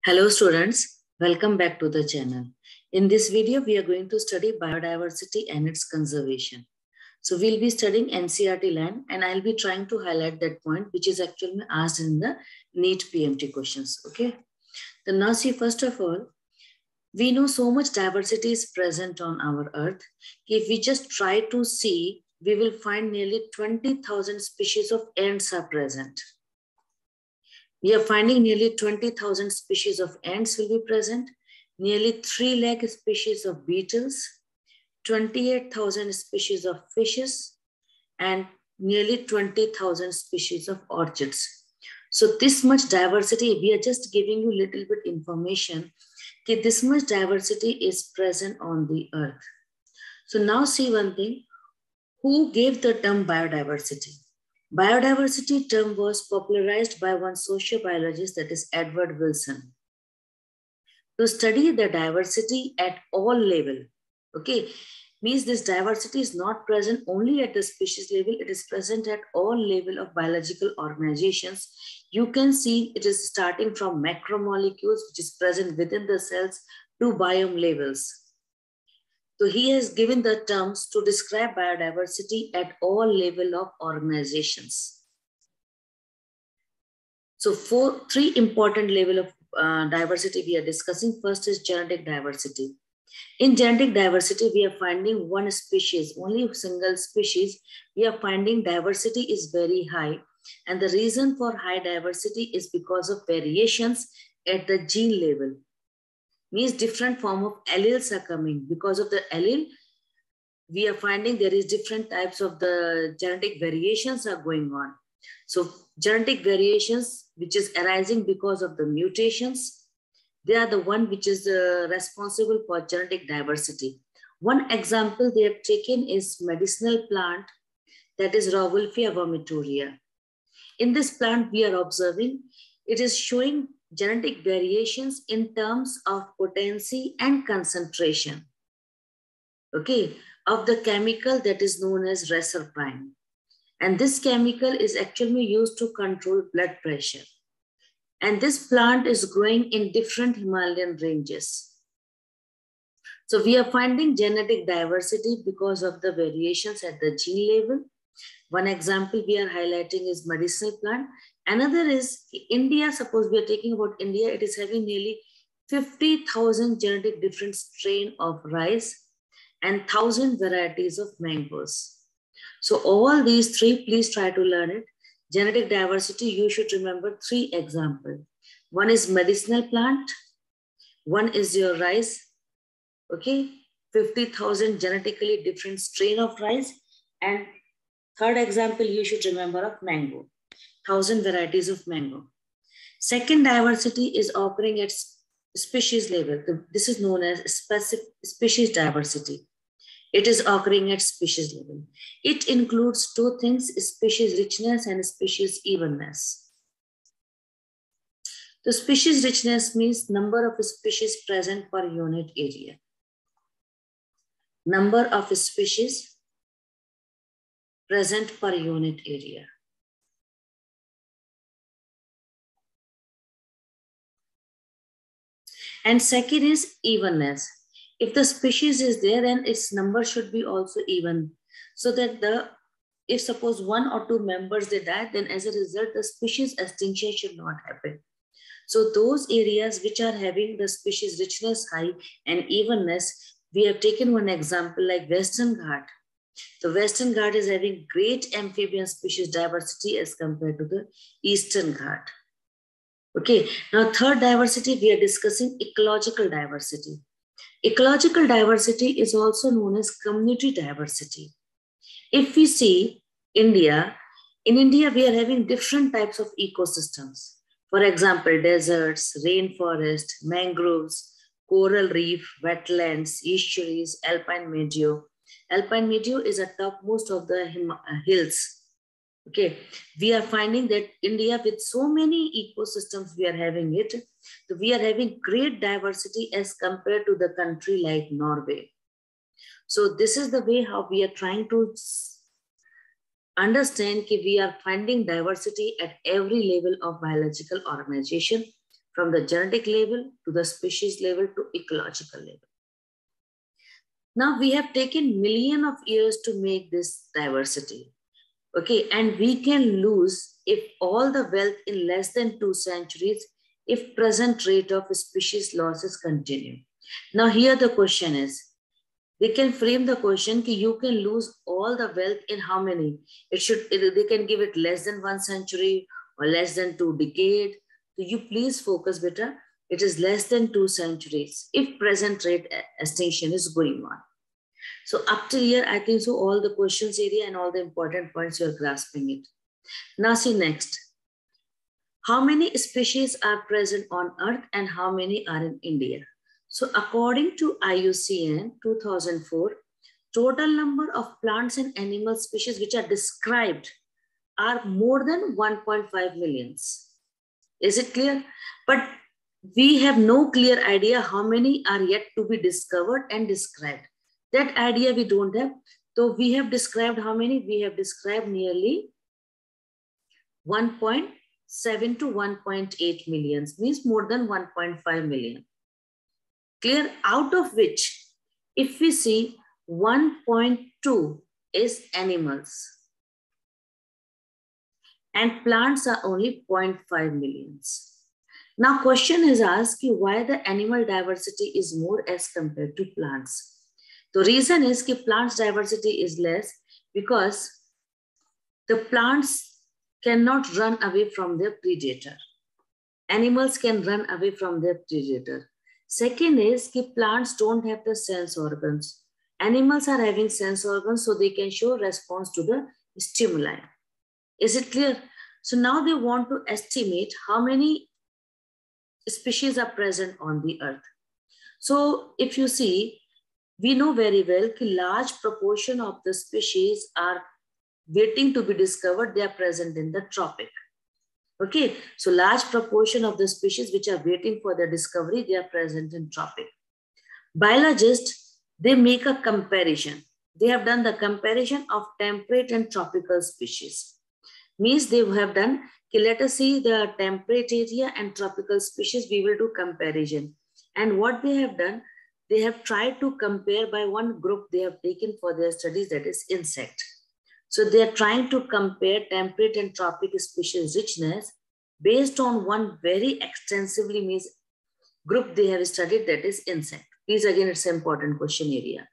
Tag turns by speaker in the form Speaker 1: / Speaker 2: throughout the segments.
Speaker 1: Hello students, welcome back to the channel. In this video, we are going to study biodiversity and its conservation. So we'll be studying NCERT land and I'll be trying to highlight that point which is actually asked in the NEET PMT questions. Okay. Then now see, first of all, we know so much diversity is present on our earth. If we just try to see, we will find nearly 20,000 species of ants are present. We are finding nearly 20,000 species of ants will be present, nearly 3 lakh species of beetles, 28,000 species of fishes, and nearly 20,000 species of orchids. So this much diversity, we are just giving you little bit information that this much diversity is present on the earth. So now see one thing, who gave the term biodiversity? Biodiversity term was popularized by one sociobiologist, that is Edward Wilson, to study the diversity at all level. Okay, means this diversity is not present only at the species level, it is present at all level of biological organizations. You can see it is starting from macromolecules, which is present within the cells, to biome levels. So he has given the terms to describe biodiversity at all level of organizations. So three important level of diversity we are discussing. First is genetic diversity. In genetic diversity, we are finding one species, only a single species. We are finding diversity is very high. And the reason for high diversity is because of variations at the gene level. Means different form of alleles are coming. Because of the allele, we are finding there is different types of the genetic variations are going on. So genetic variations, which is arising because of the mutations, they are the one which is responsible for genetic diversity. One example they have taken is medicinal plant, that is Rauwolfia vomitoria. In this plant, we are observing, it is showing genetic variations in terms of potency and concentration, okay, of the chemical that is known as reserpine. And this chemical is actually used to control blood pressure. And this plant is growing in different Himalayan ranges. So we are finding genetic diversity because of the variations at the gene level. One example we are highlighting is medicinal plant. Another is India. Suppose we are talking about India, it is having nearly 50,000 genetic different strain of rice and 1,000 varieties of mangoes. So all these three, please try to learn it. Genetic diversity, you should remember three examples. One is medicinal plant. One is your rice. Okay, 50,000 genetically different strain of rice. And third example you should remember of mango, 1,000 varieties of mango. Second diversity is occurring at species level. This is known as specific species diversity. It is occurring at species level. It includes two things, species richness and species evenness. The species richness means number of species present per unit area. Number of species present per unit area. And second is evenness. If the species is there, then its number should be also even. So that if suppose one or two members they die, then as a result, the species extinction should not happen. So those areas which are having the species richness high and evenness, we have taken one example like Western Ghat. The Western Ghat is having great amphibian species diversity as compared to the Eastern Ghat. Okay, now third diversity, we are discussing ecological diversity. Ecological diversity is also known as community diversity. If we see India, in India, we are having different types of ecosystems. For example, deserts, rainforest, mangroves, coral reef, wetlands, estuaries, alpine meadow. Alpine meadow is a topmost of the hills. Okay, we are finding that India with so many ecosystems, we are having it. So we are having great diversity as compared to the country like Norway. So this is the way how we are trying to understand that we are finding diversity at every level of biological organization. from the genetic level to the species level to ecological level. Now we have taken millions of years to make this diversity. Okay, and we can lose if all the wealth in less than 2 centuries if present rate of species losses continue. Now here the question is, they can frame the question that you can lose all the wealth in how many? They can give it less than 1 century or less than 2 decades. So you please focus better. It is less than 2 centuries if present rate extinction is going on. So up to here, I think so all the questions area and all the important points you are grasping it. Now see next. How many species are present on Earth and how many are in India? So according to IUCN 2004, total number of plants and animal species which are described are more than 1.5 millions. Is it clear? But we have no clear idea how many are yet to be discovered and described. That idea we don't have. So we have described how many? We have described nearly 1.7 to 1.8 millions, means more than 1.5 million. Clear? Out of which, if we see 1.2 is animals and plants are only 0.5 millions. Now question is asked why the animal diversity is more as compared to plants. The reason is that plants diversity is less because the plants cannot run away from their predator. Animals can run away from their predator. Second is that plants don't have the sense organs. Animals are having sense organs so they can show response to the stimuli. Is it clear? So now they want to estimate how many species are present on the earth. So if you see, we know very well that large proportion of the species are waiting to be discovered. They are present in the tropic. Okay, so large proportion of the species which are waiting for their discovery, they are present in tropic. Biologists, they make a comparison. They have done the comparison of temperate and tropical species. Means they have done, okay, let us see the temperate area and tropical species, we will do comparison. And what they have done, they have tried to compare by one group they have taken for their studies, that is insect. So they are trying to compare temperate and tropic species richness based on one very extensively means group they have studied, that is insect. Please again, it's an important question area.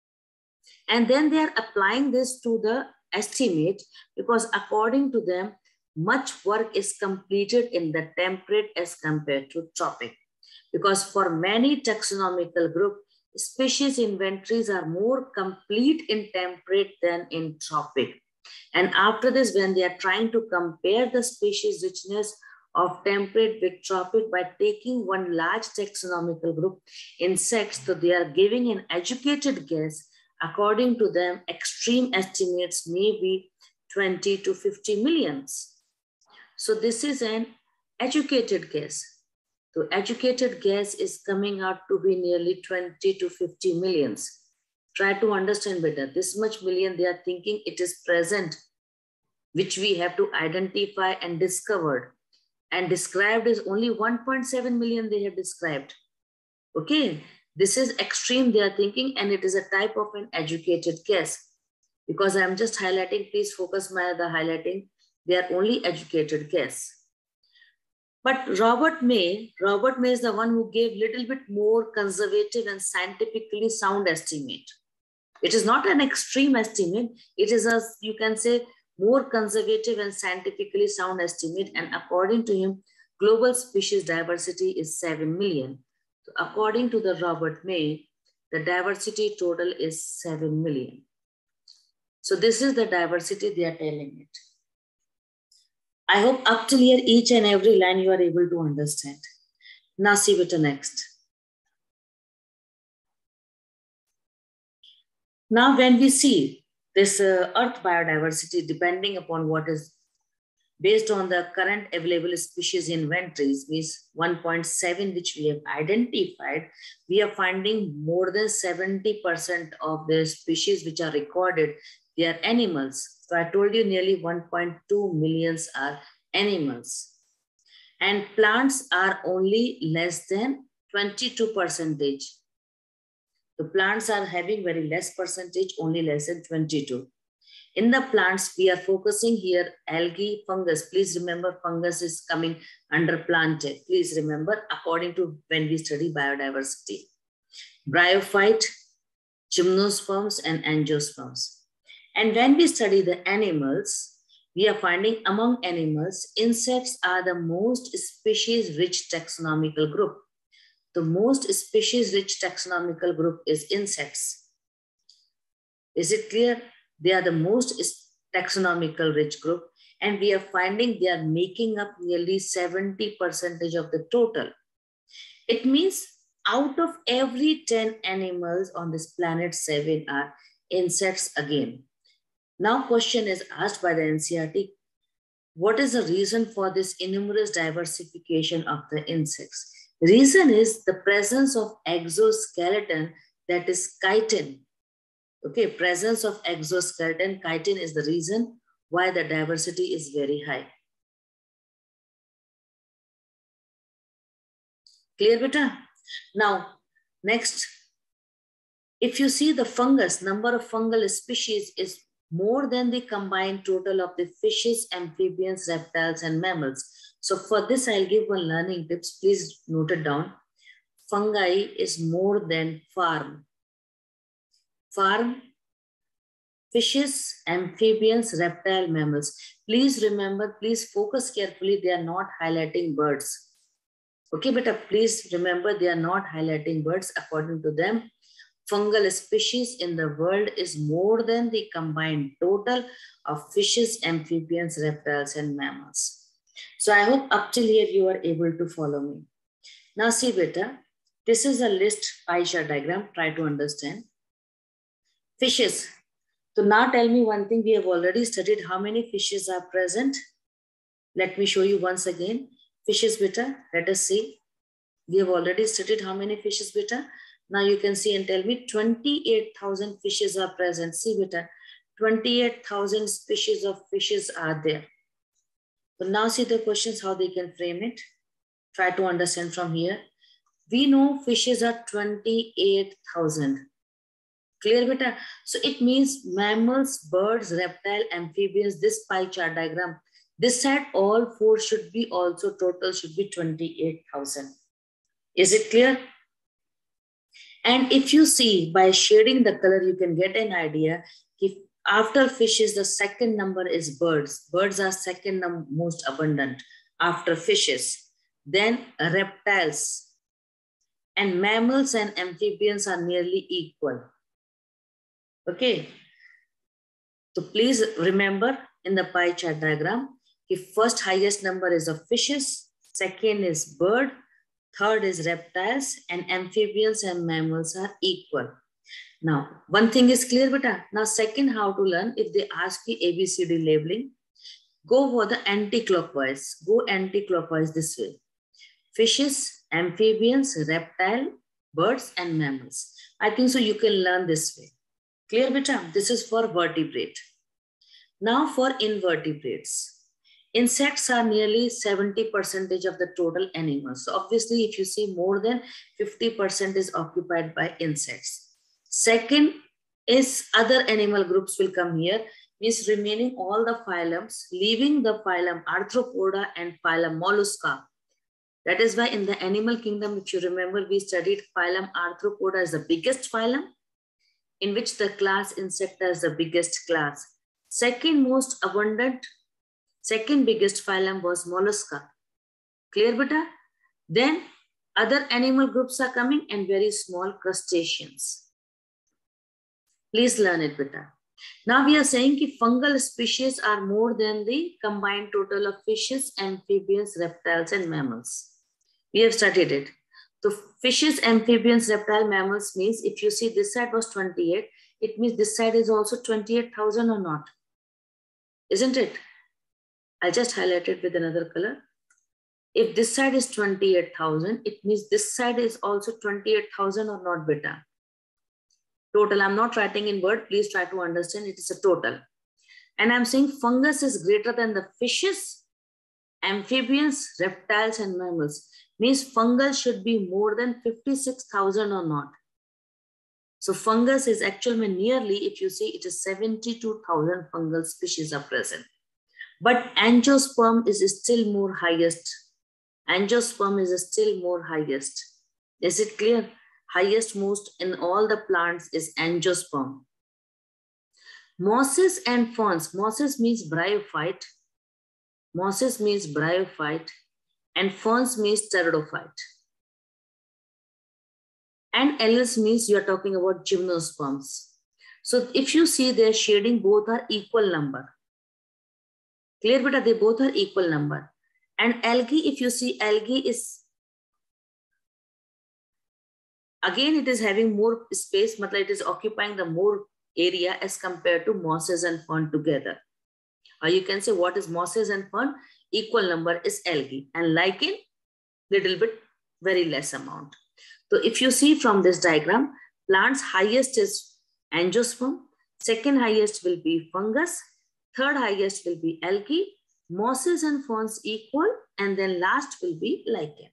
Speaker 1: And then they are applying this to the estimate because according to them, much work is completed in the temperate as compared to tropic. Because for many taxonomical groups, species inventories are more complete in temperate than in tropic. And after this, when they are trying to compare the species richness of temperate with tropic by taking one large taxonomical group, insects, so they are giving an educated guess. According to them, extreme estimates may be 20 to 50 millions. So this is an educated guess. So educated guess is coming out to be nearly 20 to 50 millions. Try to understand better. This much million they are thinking it is present, which we have to identify and discovered. And described is only 1.7 million they have described. Okay, this is extreme they are thinking, and it is a type of an educated guess. Because I'm just highlighting, please focus my the highlighting. They are only educated guess. But Robert May is the one who gave little bit more conservative and scientifically sound estimate. It is not an extreme estimate. It is a, you can say, more conservative and scientifically sound estimate. And according to him, global species diversity is 7 million. So according to the Robert May, the diversity total is 7 million. So this is the diversity they are telling it. I hope up till here, each and every line you are able to understand. Now see with the next. Now when we see this earth biodiversity, depending upon what is based on the current available species inventories, means 1.7 which we have identified, we are finding more than 70% of the species which are recorded, they are animals. So I told you nearly 1.2 millions are animals. and plants are only less than 22%. The plants are having very less percentage, only less than 22. In the plants, we are focusing here algae, fungus. Please remember fungus is coming under plantae. Please remember according to when we study biodiversity. Bryophyte, gymnosperms and angiosperms. And when we study the animals, we are finding among animals, insects are the most species-rich taxonomical group. The most species-rich taxonomical group is insects. Is it clear? They are the most taxonomical rich group, and we are finding they are making up nearly 70% of the total. It means out of every 10 animals on this planet, 7 are insects again. Now question is asked by the NCERT, what is the reason for this enormous diversification of the insects? Reason is the presence of exoskeleton, that is chitin. Okay, presence of exoskeleton, chitin is the reason why the diversity is very high. Clear, beta? Now, next, if you see the fungus, number of fungal species is more than the combined total of the fishes, amphibians, reptiles, and mammals. So for this, I'll give one learning tips. Please note it down. Fungi is more than farm. Farm, fishes, amphibians, reptile, mammals. Please remember, please focus carefully. They are not highlighting birds. Okay, but please remember they are not highlighting birds. According to them, fungal species in the world is more than the combined total of fishes, amphibians, reptiles, and mammals. So I hope up till here you are able to follow me. Now see beta, this is a list pie chart diagram. Try to understand. Fishes. So now tell me one thing. We have already studied how many fishes are present. Let me show you once again. Fishes beta, let us see. We have already studied how many fishes beta. Now you can see and tell me 28,000 fishes are present. See beta, 28,000 species of fishes are there. So now see the questions, how they can frame it. Try to understand from here. We know fishes are 28,000. Clear beta? So it means mammals, birds, reptile, amphibians, this pie chart diagram. This side, all four should be also total should be 28,000. Is it clear? And if you see by shading the color, you can get an idea. If after fishes, the second number is birds. Birds are second most abundant after fishes. Then reptiles and mammals and amphibians are nearly equal. Okay. So please remember in the pie chart diagram, if first highest number is of fishes, second is bird, third is reptiles, and amphibians and mammals are equal. Now, one thing is clear, beta. Now, second, how to learn. If they ask you ABCD labeling, go for the anti-clockwise. Go anti-clockwise this way. Fishes, amphibians, reptile, birds, and mammals. I think so you can learn this way. Clear, beta? This is for vertebrate. Now for invertebrates. Insects are nearly 70% of the total animals. So obviously, if you see more than 50% is occupied by insects. Second is other animal groups will come here, means remaining all the phylums, leaving the phylum Arthropoda and phylum Mollusca. That is why in the animal kingdom, if you remember, we studied phylum Arthropoda is the biggest phylum, in which the class Insecta is the biggest class. Second most abundant, second biggest phylum was Mollusca. Clear, beta? Then other animal groups are coming and very small crustaceans. Please learn it, beta. Now we are saying that fungal species are more than the combined total of fishes, amphibians, reptiles, and mammals. We have studied it. So fishes, amphibians, reptile, mammals means if you see this side was 28, it means this side is also 28,000 or not? Isn't it? I'll just highlight it with another color. If this side is 28,000, it means this side is also 28,000 or not, beta? Total, I'm not writing in word. Please try to understand it is a total. And I'm saying fungus is greater than the fishes Amphibians, reptiles, and mammals. Means fungus should be more than 56,000 or not. So fungus is actually nearly, if you see, it is 72,000 fungal species are present. But angiosperm is still more highest. Angiosperm is still more highest. Is it clear? Highest most in all the plants is angiosperm. Mosses and ferns. Mosses means bryophyte. Mosses means bryophyte. And ferns means pteridophyte. And else means you are talking about gymnosperms. So if you see their shading, both are equal number. Clear, beta? They both are equal number. And algae, if you see, algae is, again, it is having more space, but it is occupying the more area as compared to mosses and fern together. Or you can say what is mosses and fern? Equal number is algae. And lichen, little bit, very less amount. So if you see from this diagram, plants highest is angiosperm, second highest will be fungus, third highest will be algae, mosses and ferns equal, and then last will be lichen.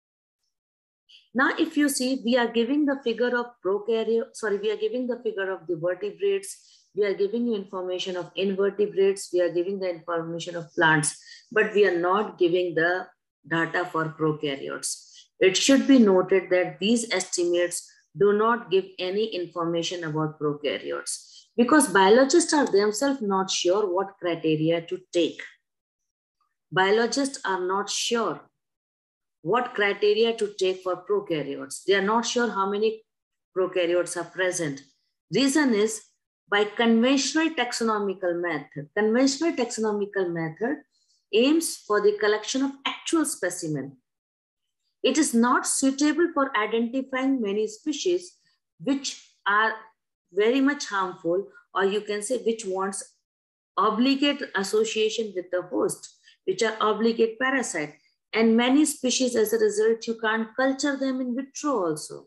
Speaker 1: Now, if you see, we are giving the figure of we are giving the figure of the vertebrates, we are giving you information of invertebrates, we are giving the information of plants, but we are not giving the data for prokaryotes. It should be noted that these estimates do not give any information about prokaryotes because biologists are themselves not sure what criteria to take. Biologists are not sure what criteria to take for prokaryotes. They are not sure how many prokaryotes are present. Reason is by conventional taxonomical method. Conventional taxonomical method aims for the collection of actual specimen. It is not suitable for identifying many species which are very much harmful, or you can say which wants obligate association with the host, which are obligate parasite. And many species, as a result, you can't culture them in vitro also.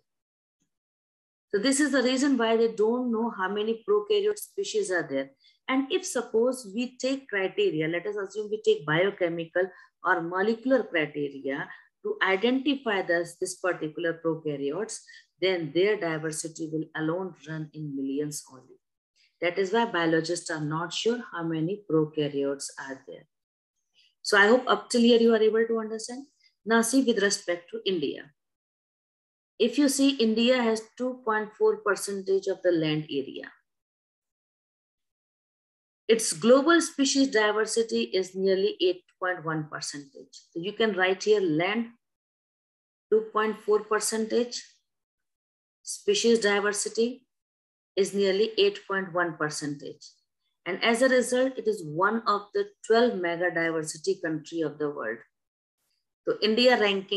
Speaker 1: So this is the reason why they don't know how many prokaryote species are there. And if suppose we take criteria, let us assume we take biochemical or molecular criteria to identify this particular prokaryotes, then their diversity will alone run in millions only. That is why biologists are not sure how many prokaryotes are there. So I hope up till here you are able to understand. Now see with respect to India. If you see, India has 2.4% of the land area. Its global species diversity is nearly 8.1%. So you can write here land 2.4%. Species diversity is nearly 8.1%. And as a result, it is one of the 12 mega diversity country of the world. So India rank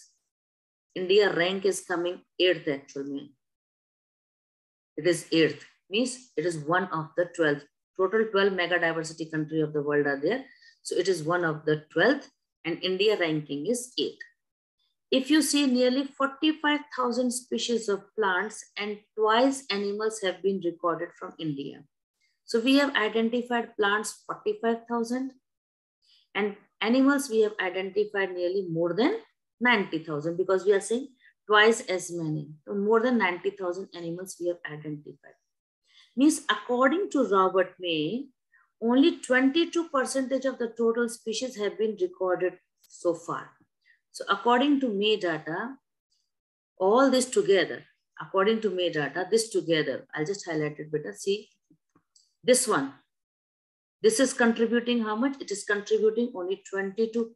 Speaker 1: is coming 8th actually. It is 8th, means it is one of the 12. Total 12 mega diversity country of the world are there. So it is one of the 12th and India ranking is 8th. If you see, nearly 45,000 species of plants and twice animals have been recorded from India. So we have identified plants 45,000 and animals we have identified nearly more than 90,000 because we are saying twice as many. So more than 90,000 animals we have identified. Means according to Robert May, only 22% of the total species have been recorded so far. So according to May data, all this together, according to May data, this together, I'll just highlight it better. See, this one, this is contributing how much? It is contributing only 22%.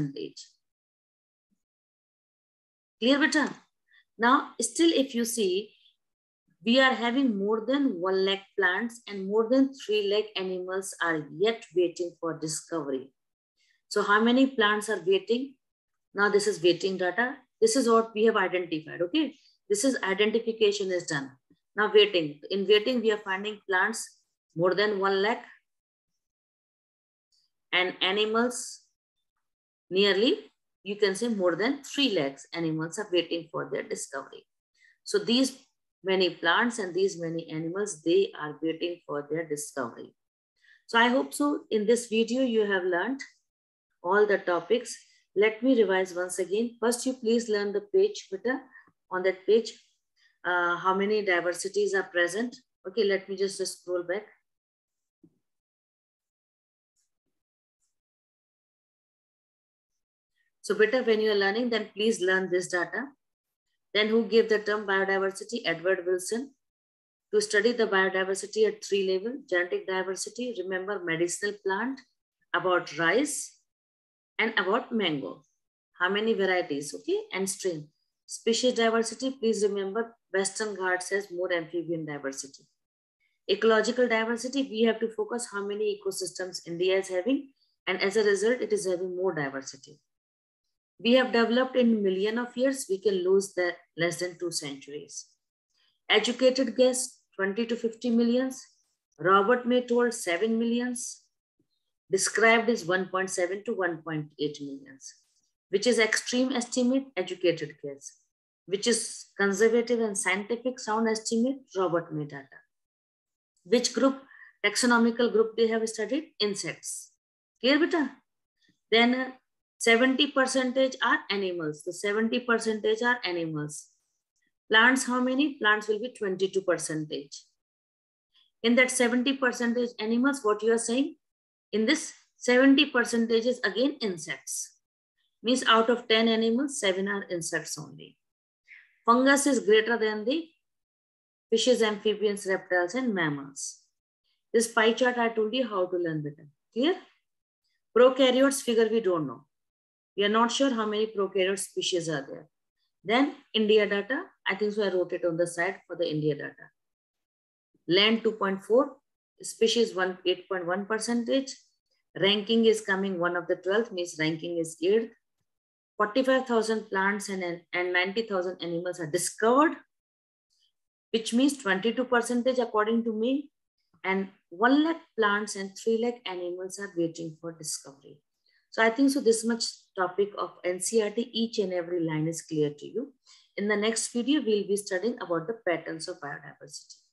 Speaker 1: Clear, beta? Now, still if you see, we are having more than 1 lakh plants and more than 3 lakh animals are yet waiting for discovery. So how many plants are waiting? Now this is waiting data. This is what we have identified, okay? This is identification is done. Now waiting. In waiting, we are finding plants more than 1 lakh and animals nearly, you can say more than 3 lakhs animals are waiting for their discovery. So these many plants and these many animals, they are waiting for their discovery. So I hope so in this video you have learned all the topics. Let me revise once again. First, you please learn the page, beta. On that page, how many diversities are present. Okay, let me just scroll back. So beta, when you are learning, then please learn this data. Then who gave the term biodiversity? Edward Wilson. To study the biodiversity at 3 levels, genetic diversity, remember medicinal plant, about rice, and about mango. How many varieties, okay, and strain. Species diversity, please remember Western Ghats has more amphibian diversity. Ecological diversity, we have to focus how many ecosystems India is having, and as a result, it is having more diversity. We have developed in million of years, we can lose the less than 2 centuries. Educated guess, 20 to 50 millions. Robert May told 7 millions. Described is 1.7 to 1.8 millions, which is extreme estimate, educated guess, which is conservative and scientific sound estimate, Robert May data. Which group, taxonomical group they have studied? Insects. Clear, beta? Then 70% are animals. The 70% are animals. Plants, how many? Plants will be 22%. In that 70% animals, what you are saying? In this 70% is again insects. Means out of 10 animals, 7 are insects only. Fungus is greater than the fishes, amphibians, reptiles, and mammals. This pie chart I told you how to learn better. Clear? Prokaryotes figure we don't know. We are not sure how many prokaryote species are there. Then India data, I think so I wrote it on the side for the India data. Land 2.4, species 8.1%. Ranking is coming 1 of the 12th, means ranking is 8th. 45,000 plants and 90,000 animals are discovered, which means 22% according to me. And 1 lakh plants and 3 lakh animals are waiting for discovery. So I think so this much topic of NCERT, each and every line is clear to you. In the next video, we'll be studying about the patterns of biodiversity.